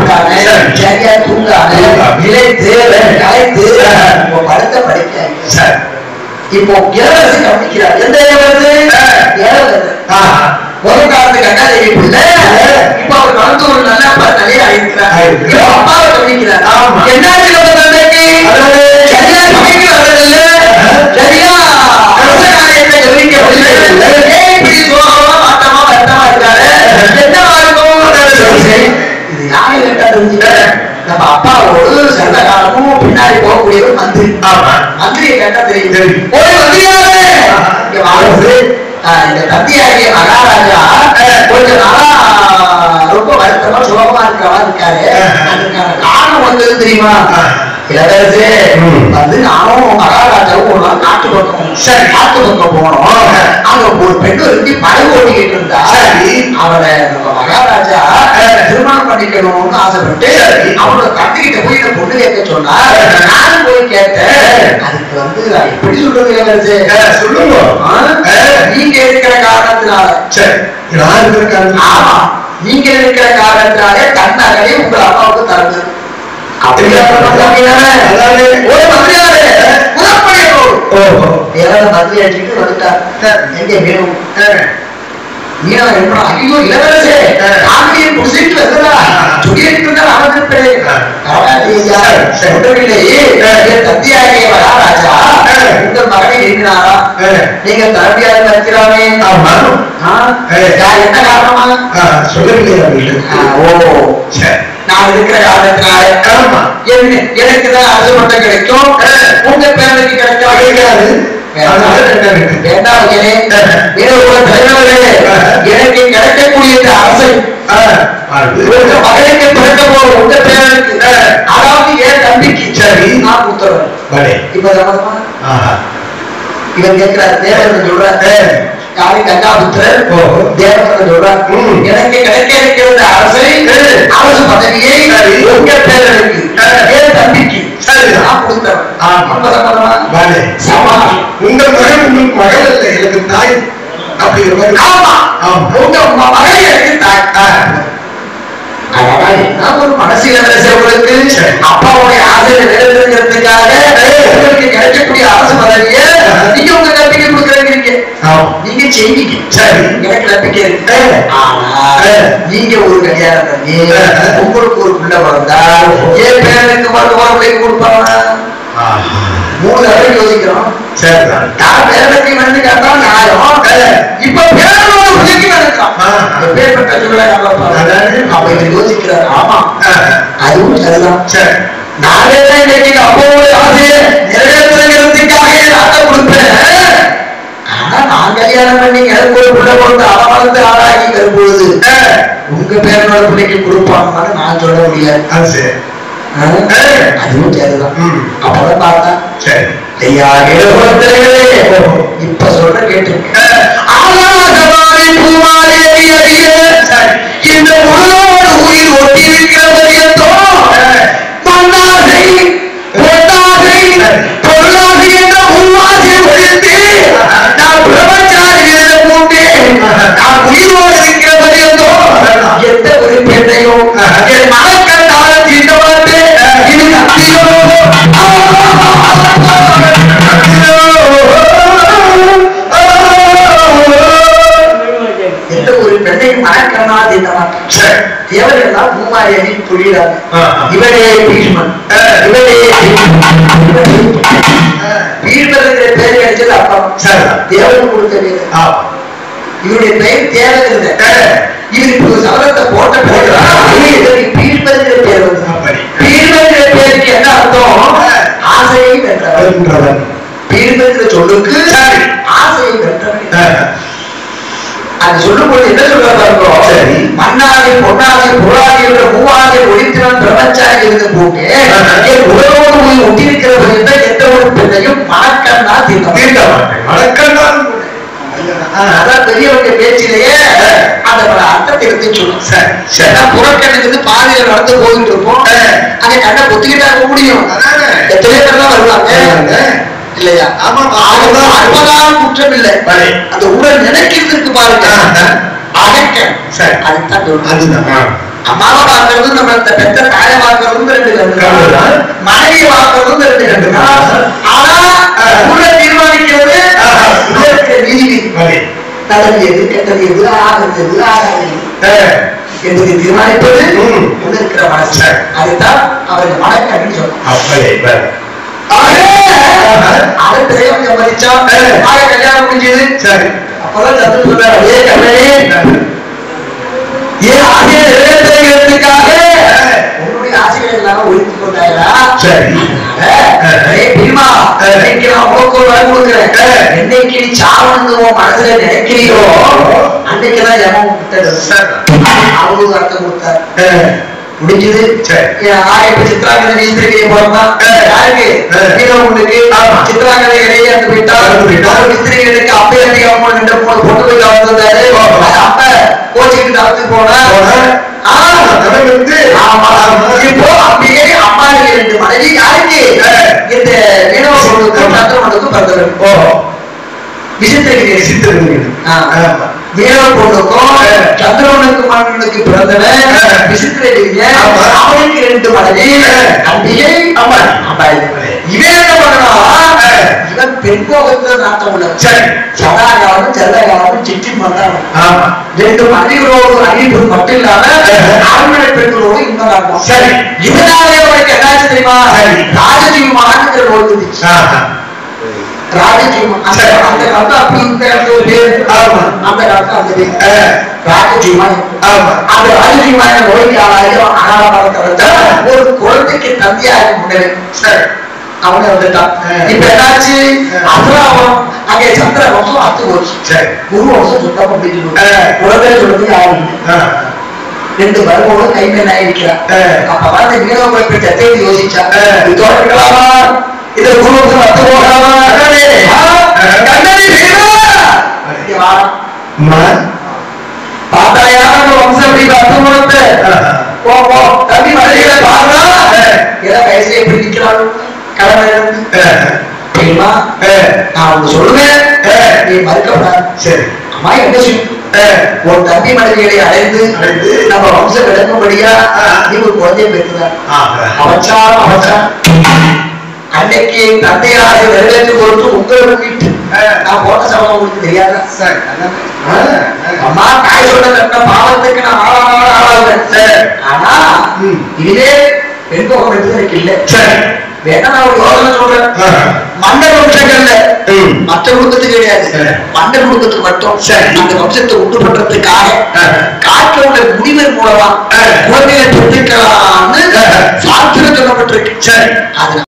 சாப்பிடாம சரியா தூங்காம இழைத்து கலைத்து படுத்த படிக்க இப்போ இளவரசி கவனிக்கிறார். எந்த இளவரசி? ஒரு காலத்து கண்ணாதேவி பிள்ளை இப்ப அவர் வளர்ந்து ஒரு நல்ல தலையை அழிக்கிறார். அப்பாவை கவனிக்கிறார். என்ன தந்தைக்கு சரியா சமைக்கிறார்கள் இல்ல, சரியா அரச காரியத்தை கவனிக்கவில்லை, இப்படி சோகமா மாட்டமா வருத்தமா இருக்காரு. என்னவா இருக்கும்? இது யாரை கேட்டா தெரிஞ்சுக்க, நம்ம அப்பாவோடு சந்த காலமும் பின்னாடி போகக்கூடியவர் மந்திரி. மந்திரியை கேட்டா தெரியும். ஒரு மந்திரியாரு இந்த தந்தையாகிய மகாராஜா கொஞ்ச நாளா ரொம்ப வருத்தமா சோகமா இருக்கிறவா இருக்காரு. அதுக்கான காரணம் வந்தது தெரியுமா? இளவரசே வந்து நானும் மகாராஜாவும் ஒரு நாள் காட்டு பக்கம் போனோம். அங்க ஒரு பெண்ணு இருந்து படகு ஓட்டிக்கிட்டு இருந்தா. அவளை நம்ம மகாராஜா திருமணம் பண்ணிக்கணும்னு ஆசைப்பட்டு அவளோட தந்தைகிட்ட போய் இந்த பொண்ணு கேட்க சொன்னா. நானும் போய் கேட்டேன். அதுக்கு வந்து எப்படி சொல்றது இளவரசே? சொல்லுங்க. நீங்க இருக்கிற காரணத்தினால நீங்க இருக்கிற காரணத்தினாலே தன்னகை உங்க அப்பாவுக்கு தரது. நீங்க தரப்பியாக இருக்கிறாமே என்ன காரணமா சொல்லவில்லை. நான் இருக்கிற காரணத்தினால எனக்குதான் அரசு பட்டம் கிடைக்கும், உங்க பேரனுக்கு கிடைக்காது. எனக்கு கிடைக்கக்கூடிய அரசை மகனுக்கு பிறக்க போறோம் உங்க பேரனுக்கு, அதாவது என் தம்பிக்கு சரி நான் உத்தரவு. இப்ப இவன் கேட்கிறார். தேவன் சொல்றாரு யாரு? கங்காபுத்திரர் தேவன் சொல்றார் எனக்கு கிடைக்க இருக்கிற அரசை அரசு பதவியை உங்க பேரனுக்கு என் தம்பிக்கு நான் கொடுத்தவன். உங்க மகன் உங்களுக்கு மகள் இல்லை, எனக்கு தாய். அப்படி உங்க மகள் எனக்கு தாய். ஒரு மனசு இளவரசர்களுக்கு அப்பாவுடைய ஆசையை நிறைவேற்றுறதுக்காக உங்களுக்கு கிடைக்கக்கூடிய அரசு பதவியை நீங்க உங்க நம்பிக்கை கொடுக்குறீங்க. நீங்க செய்வீங்க, எனக்கு நம்பிக்கை இருக்கு. ஆனா நீங்க ஒரு கல்யாணம் பண்ணி உங்களுக்கு ஒரு பிள்ளை பிறந்தா என் பேரனுக்கு மட்டும் கொடுப்பாங்க. 3 தடவை யோசிக்கிறோம். யார் பேரனுக்கு வந்து கேட்டா நியாயம். இப்ப பேரனோட பிள்ளைக்கு நடக்கலாம் பேர் அப்ப இதை யோசிக்கிறார். ஆமா அதுவும் சரிதான். நானே இன்னைக்கு அப்பாவோட ஆசையை நிறைவேற்றுறதுக்காக நாட்டை கொடுப்பேன். ஆனா நான் கல்யாணம் பண்ணி எனக்கு ஒரு பிள்ளை பிறந்து அளவளர்ந்து ஆளாகி வரும்பொழுது உங்க பேரனோட பிள்ளைக்கு கொடுப்பாங்கன்னு நான் சொல்ல முடியாது. அதுவும் சரிதான். அப்பதான் பார்த்தா இப்ப சொல்ற கேட்டு இந்த உலகோடு உயிர் ஒட்டி இருக்கிற பரியந்தோ மண்ணாசை பொன்னாசை பொருளாசை என்ற உள்வாசை ஒழித்து நான் பிரபஞ்சாரி எழுத போட்டேன். நான் உயிரோடு இருக்கிற பரியந்தோ எந்த ஒரு பெண்ணையும் என் மனக்கண்ணால தீண்ட மாட்டேன். இது நம்பியோ எந்த ஒரு பெண்ணையும் மனக்கண்ணா தீண்ட மாட்டேன். தேவர்கள்லாம் பூமாரி புரியுறாங்க. இவரே பீஷ்மன், இவரே பீஷ்மன் பேர் கிடைச்சது அப்பா தேவன் கொடுத்த பேர். இவருடைய பெயர் தேவன். இவர் இப்ப சபதத்தை போட்ட பிறகு பீஷ்மன் பேர் வந்து பீஷ்மன் பேருக்கு என்ன அர்த்தம்? ஆசையை வென்றவன். பீஷ்மன் சொல்லுக்கு ஆசையை வென்றவன். அது சொல்லும் போது என்ன சொல்றாங்க? மண்ணாசை பொன்னாசை பொருளாசை என்ற மூவாசை ஒழித்திறன் பிரபஞ்சாரி இருந்து போட்டு உலகோடு போய் ஒட்டியிருக்கிறவர்கள் எந்த ஒரு பெண்ணையும் மனக்கண்ணா தீர்க்க மாட்டேன். மனக்கண்ணால் அதான் பெரியவங்க பேச்சிலேயே அந்த அர்த்தத்தை எடுத்து சொல்லும். புறக்கண்ணுக்கு பாதையில நடந்து போயிட்டு இருப்போம். அந்த கண்ணை பொத்திக்கிட்டா முடியும். எத்தனை பேர் தான் வருவாங்க இல்லையா? ஆமா அற்புதம் குற்றம் இல்லை. அந்த உடல் நினைக்கிறதுக்கு பாருங்க அகக்க அதுதான். அம்மாவை பார்க்கறதும் நம்ம பெற்ற தாயை பார்க்கறதும் 2 கண்ணு தான், மனைவியை பார்க்கறதும் 2 கண்ணு தான். ஆனா உள்ள தீர்மானிக்கிறது நீதி. நல்லது எது, கெட்டது எது, ஆகிறது எது, ஆகாது என்பதை தீர்மானிப்பது உள்ள இருக்கிற மனசு. அதுதான் அவருக்கு மனக்கண்ணின்னு சொல்றோம். அடுத்த சம்மதிச்சா கல்யாணம் முடிஞ்சது. சரி, அப்பதான் சத்து சொல்றாரு, அதே கண்ணனே ஏன் ஆசையை நிறைவேற்றுவதற்காக உன்னுடைய ஆசைகள் எல்லாம் ஒழித்துக் கொண்டாயா? சரி, பீமா இன்னைக்கு நான் உனக்கு ஒரு வரம் கொடுக்கிறேன். என்னைக்கு நீ சாவணுன்னு உன் மனசுல நினைக்கிறியோ அன்னைக்குதான் யமம் விட்டது. அவங்களுக்கு அர்த்தம் கொடுத்தார். முடிஞ்சது. சித்திராங்கதை நீஸ்திரியை போறா யாருக்கு உங்களுக்கு சித்திராங்கதைகளே இறந்து போயிட்டார். மிஸ்திரிகளுக்கு அப்பே அதிகம் பொண்ணு போய் வந்தாரு. அப்ப கோச்சிக்கிட்டு தளத்துக்கு போன இப்போ அப்படியே அம்மா 2 மனைவி யாருக்கு இந்த மீனவ பொண்ணுக்கும் சந்திரமனுக்கும் பிறந்தவர். விசித்திரகிரி மீனவ பொண்ணுக்கும் சந்திரமனுக்கு மன்னனுக்கு பிறந்தவன் விசித்திரகிரிங்க. அவனுக்கு 2 மனைவி அம்பிகை அம்மா. இவன் என்ன பண்ணலாம், இவன் பெண்போகத்துல நாட்டம் உள்ளவன். சதாகாலம் செல்லகாலம் சிட்டி மன்றான். 2 மனைவிகளோடு அறிவு மட்டும் இல்லாம அரண்மனை பெண்களோடு இன்னும் நாட்டம். சரி, இதனாலே அவனுக்கு என்னாச்சு தெரியுமா, ராஜஜீவமானுங்கிற நோய் வந்துச்சு. ராஜஜீவம் அந்த காலத்துல அப்படி அந்த காலத்துல அந்த ராஜஜீவன். அந்த ராஜஜீவமான நோய்க்கு ஆளாயிரம் அனாமரத்தை ஒரு குழந்தைக்கு தந்தையாக முன்னே அவனே வந்துட்டான். இப்ப என்னாச்சு, அசுராவம் அங்கே சந்திர வம்சம் அத்து போச்சு. குரு வம்சம் சுத்தம் அப்படின்னு குழந்தை சொல்றது யாரும் 2 வரும்போது கைமேல் ஆயிருக்கிறார். அப்பதான் இந்த மீனவ பெற்ற யோசிச்சா, தோற்கலாமா இதை குரு வம்சம் அத்து போகலாமா? பார்த்தாயா வம்சம் அப்படி அத்து போனது தம்பி மனைவிகளை பாருங்க. ஏதோ வயசுல எப்படி நிக்கிறாள் கடமை தெரியுமா? நான் ஒண்ணு சொல்லுவேன், நீ மறுக்கப்படாது. சரி அம்மா என்ன செய்யும், ஒரு தம்பி மனைவிகளை அடைந்து நம்ம வம்சம் விளங்கும்படியா நீ ஒரு குழந்தைய பெற்றுதான் அவச்சான். அன்னைக்கு தந்தையாக நிறைவேற்றி கொடுத்து உங்களை வீட்டு நான் போட்ட சபதம் உங்களுக்கு தெரியாதா? அம்மா தாய் சொல்ற பாவத்துக்கு நான் ஆளாவேன். ஆனா இதுவே பெண்போகம் எடுத்து எனக்கு இல்லை. வேணா நான் ஒரு யோசனை சொல்றேன். மன்னர் வம்சங்கள்ல மற்ற குடும்பத்துக்கு கிடையாது, மன்னர் குடும்பத்துக்கு மட்டும் அந்த வம்சத்தை உண்டு பண்றதுக்காக காட்டில் உள்ள முனிவர் மூலமா குழந்தைகளை பெற்றுக்கலாம்னு சாஸ்திரம் சொல்லப்பட்டிருக்கு. அது